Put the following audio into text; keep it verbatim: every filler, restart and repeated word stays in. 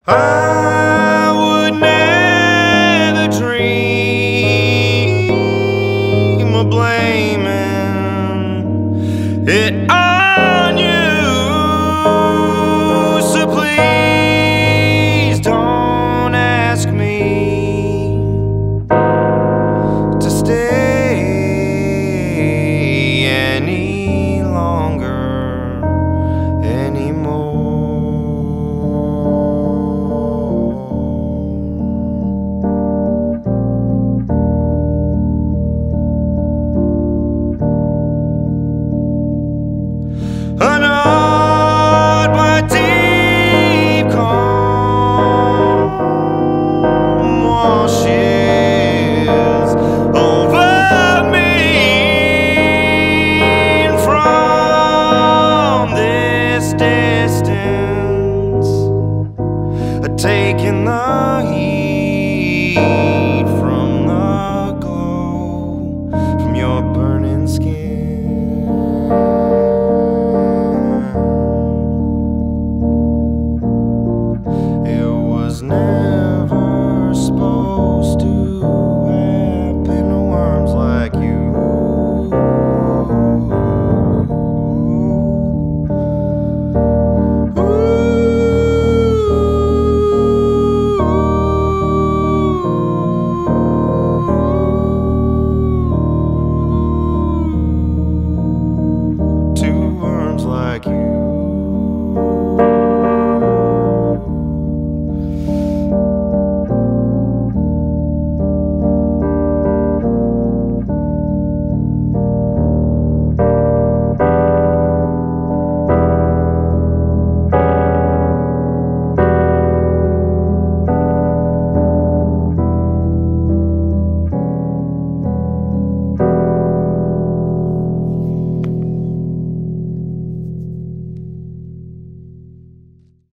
I would never dream of blaming it on you, so please don't ask me to stay any longer anymore. Unawed by deep calm washes over me, and from this distance, taking the heat